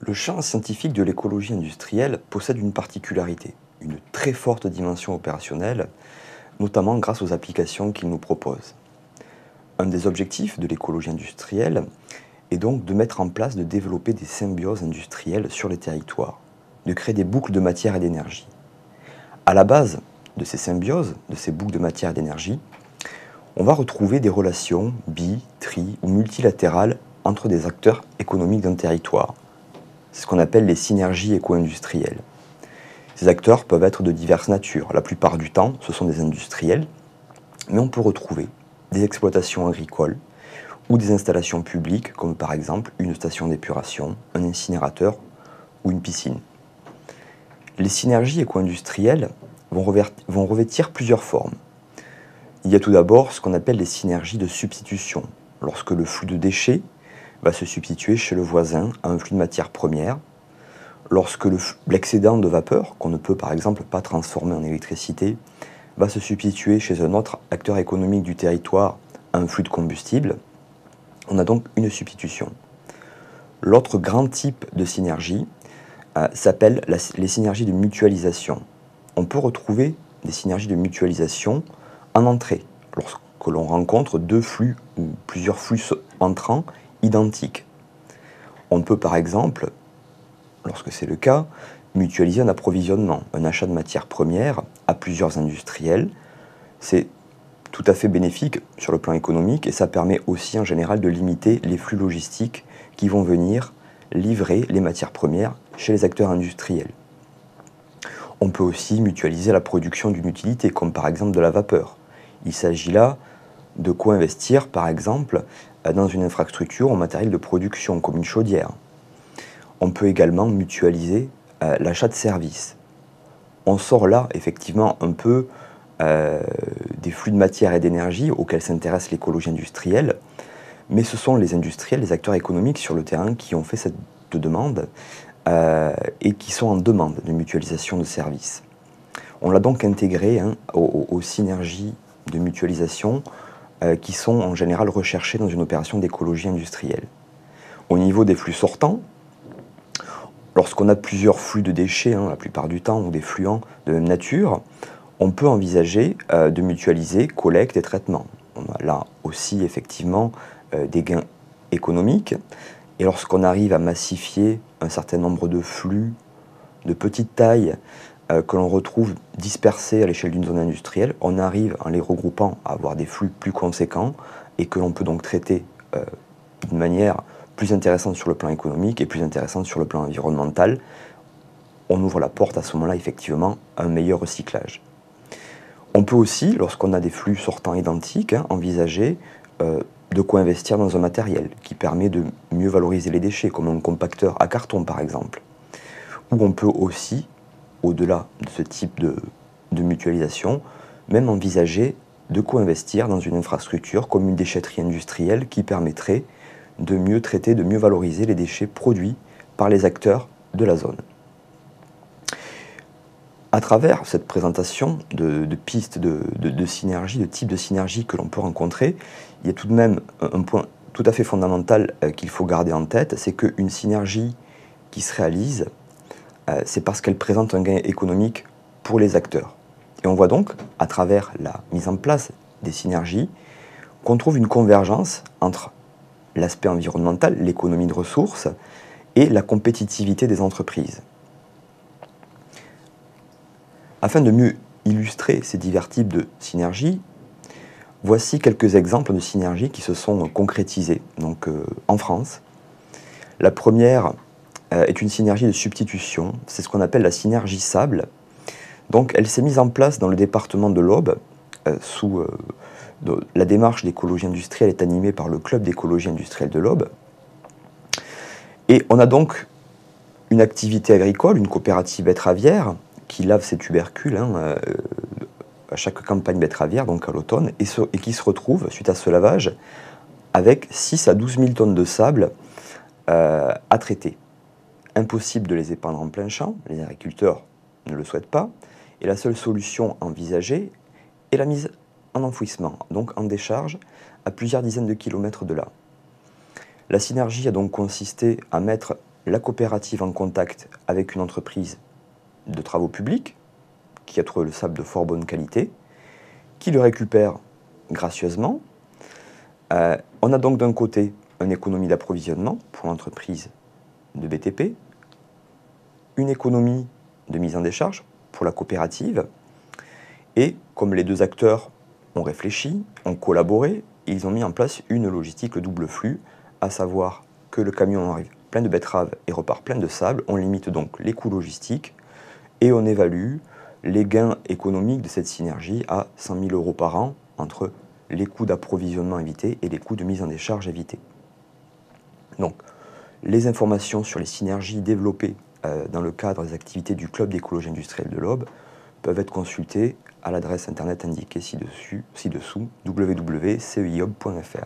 Le champ scientifique de l'écologie industrielle possède une particularité, une très forte dimension opérationnelle, notamment grâce aux applications qu'il nous propose. Un des objectifs de l'écologie industrielle est donc de mettre en place, de développer des symbioses industrielles sur les territoires, de créer des boucles de matière et d'énergie. À la base de ces symbioses, de ces boucles de matière et d'énergie, on va retrouver des relations bi-, tri- ou multilatérales entre des acteurs économiques d'un territoire. C'est ce qu'on appelle les synergies éco-industrielles. Ces acteurs peuvent être de diverses natures. La plupart du temps, ce sont des industriels, mais on peut retrouver des exploitations agricoles ou des installations publiques, comme par exemple une station d'épuration, un incinérateur ou une piscine. Les synergies éco-industrielles vont revêtir plusieurs formes. Il y a tout d'abord ce qu'on appelle les synergies de substitution, lorsque le flux de déchets va se substituer chez le voisin à un flux de matières premières, lorsque l'excédent de vapeur, qu'on ne peut par exemple pas transformer en électricité, va se substituer chez un autre acteur économique du territoire à un flux de combustible, on a donc une substitution. L'autre grand type de synergie s'appelle les synergies de mutualisation. On peut retrouver des synergies de mutualisation en entrée, lorsque l'on rencontre deux flux ou plusieurs flux entrants identiques. On peut par exemple, lorsque c'est le cas, mutualiser un approvisionnement, un achat de matières premières à plusieurs industriels. C'est tout à fait bénéfique sur le plan économique et ça permet aussi en général de limiter les flux logistiques qui vont venir livrer les matières premières chez les acteurs industriels. On peut aussi mutualiser la production d'une utilité, comme par exemple de la vapeur. Il s'agit là de co-investir, par exemple, dans une infrastructure en matériel de production, comme une chaudière. On peut également mutualiser l'achat de services. On sort là, effectivement, un peu des flux de matière et d'énergie auxquels s'intéresse l'écologie industrielle, mais ce sont les industriels, les acteurs économiques sur le terrain qui ont fait cette demande et qui sont en demande de mutualisation de services. On l'a donc intégré aux synergies de mutualisation qui sont en général recherchées dans une opération d'écologie industrielle. Au niveau des flux sortants, lorsqu'on a plusieurs flux de déchets, la plupart du temps, ou des fluents de même nature, on peut envisager de mutualiser collecte et traitement. On a là aussi effectivement des gains économiques. Et lorsqu'on arrive à massifier un certain nombre de flux de petite taille que l'on retrouve dispersés à l'échelle d'une zone industrielle, on arrive en les regroupant à avoir des flux plus conséquents et que l'on peut donc traiter d'une manière plus intéressante sur le plan économique et plus intéressante sur le plan environnemental. On ouvre la porte à ce moment-là effectivement à un meilleur recyclage. On peut aussi, lorsqu'on a des flux sortants identiques, envisager de co-investir dans un matériel qui permet de mieux valoriser les déchets, comme un compacteur à carton par exemple. Ou on peut aussi, au-delà de ce type de mutualisation, même envisager de co-investir dans une infrastructure comme une déchetterie industrielle qui permettrait de mieux traiter, de mieux valoriser les déchets produits par les acteurs de la zone. À travers cette présentation de pistes de synergie, de types de synergie que l'on peut rencontrer, il y a tout de même un point tout à fait fondamental qu'il faut garder en tête, c'est qu'une synergie qui se réalise, c'est parce qu'elle présente un gain économique pour les acteurs. Et on voit donc, à travers la mise en place des synergies, qu'on trouve une convergence entre l'aspect environnemental, l'économie de ressources, et la compétitivité des entreprises. Afin de mieux illustrer ces divers types de synergies, voici quelques exemples de synergies qui se sont concrétisées en France. La première est une synergie de substitution, c'est ce qu'on appelle la synergie sable. Donc elle s'est mise en place dans le département de l'Aube, la démarche d'écologie industrielle est animée par le club d'écologie industrielle de l'Aube. Et on a donc une activité agricole, une coopérative betteravière, qui lave ses tubercules à chaque campagne betteravière, donc à l'automne, et qui se retrouve, suite à ce lavage, avec 6 à 12 000 tonnes de sable à traiter. Impossible de les épandre en plein champ, les agriculteurs ne le souhaitent pas, et la seule solution envisagée est la mise en enfouissement, donc en décharge, à plusieurs dizaines de kilomètres de là. La synergie a donc consisté à mettre la coopérative en contact avec une entreprise de travaux publics qui a trouvé le sable de fort bonne qualité, qui le récupère gracieusement. On a donc d'un côté une économie d'approvisionnement pour l'entreprise de BTP, une économie de mise en décharge pour la coopérative, et comme les deux acteurs ont réfléchi, ont collaboré, ils ont mis en place une logistique double flux, à savoir que le camion arrive plein de betteraves et repart plein de sable. On limite donc les coûts logistiques et on évalue les gains économiques de cette synergie à 100 000 € par an entre les coûts d'approvisionnement évités et les coûts de mise en décharge évités. Donc, les informations sur les synergies développées dans le cadre des activités du Club d'écologie industrielle de l'Aube peuvent être consultées à l'adresse internet indiquée ci-dessous, www.ceiob.fr.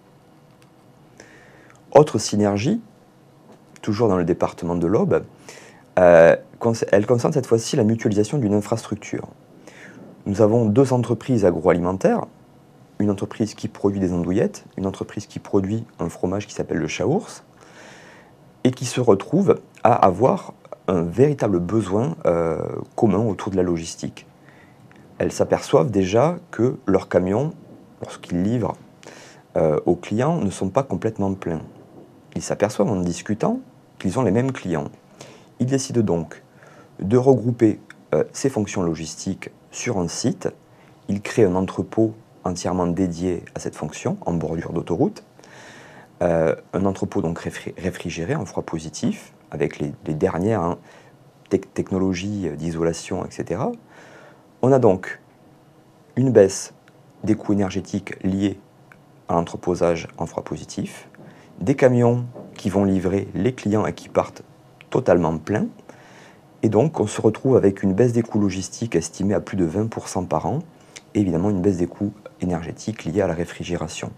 Autre synergie, toujours dans le département de l'Aube, elle concerne cette fois-ci la mutualisation d'une infrastructure. Nous avons deux entreprises agroalimentaires, une entreprise qui produit des andouillettes, une entreprise qui produit un fromage qui s'appelle le chaours, et qui se retrouvent à avoir un véritable besoin commun autour de la logistique. Elles s'aperçoivent déjà que leurs camions, lorsqu'ils livrent aux clients, ne sont pas complètement pleins. Ils s'aperçoivent en discutant qu'ils ont les mêmes clients. Ils décident donc de regrouper ces fonctions logistiques sur un site. Ils créent un entrepôt entièrement dédié à cette fonction, en bordure d'autoroute. Un entrepôt donc réfrigéré en froid positif, avec les dernières technologies d'isolation, etc. On a donc une baisse des coûts énergétiques liés à l'entreposage en froid positif, des camions qui vont livrer les clients et qui partent totalement pleins, et donc on se retrouve avec une baisse des coûts logistiques estimée à plus de 20% par an, et évidemment une baisse des coûts énergétiques liés à la réfrigération.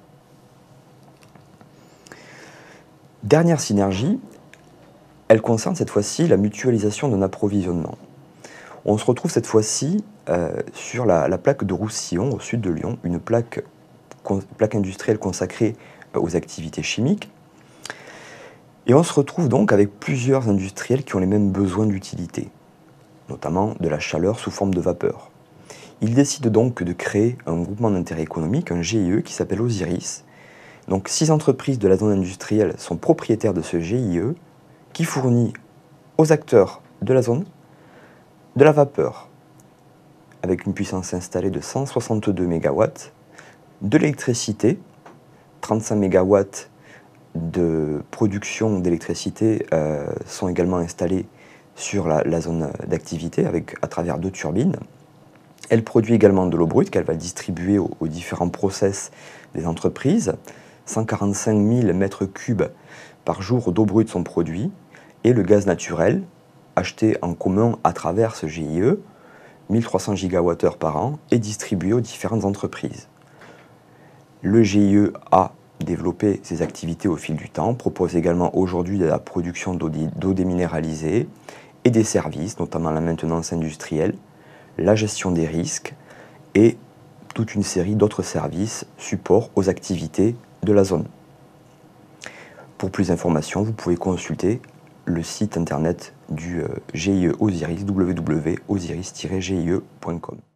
Dernière synergie, elle concerne cette fois-ci la mutualisation d'un approvisionnement. On se retrouve cette fois-ci sur la plaque de Roussillon, au sud de Lyon, une plaque industrielle consacrée aux activités chimiques. Et on se retrouve donc avec plusieurs industriels qui ont les mêmes besoins d'utilité, notamment de la chaleur sous forme de vapeur. Ils décident donc de créer un groupement d'intérêt économique, un GIE, qui s'appelle Osiris. Donc 6 entreprises de la zone industrielle sont propriétaires de ce GIE qui fournit aux acteurs de la zone de la vapeur avec une puissance installée de 162 MW, de l'électricité, 35 MW de production d'électricité sont également installés sur la zone d'activité à travers 2 turbines. Elle produit également de l'eau brute qu'elle va distribuer aux différents process des entreprises. 145 000 m3 par jour d'eau brute sont produits, et le gaz naturel acheté en commun à travers ce GIE, 1300 GWh par an, est distribué aux différentes entreprises. Le GIE a développé ses activités au fil du temps, propose également aujourd'hui de la production d'eau déminéralisée et des services, notamment la maintenance industrielle, la gestion des risques et toute une série d'autres services support aux activités de la zone. Pour plus d'informations, vous pouvez consulter le site internet du GIE Osiris, www.osiris-gie.com.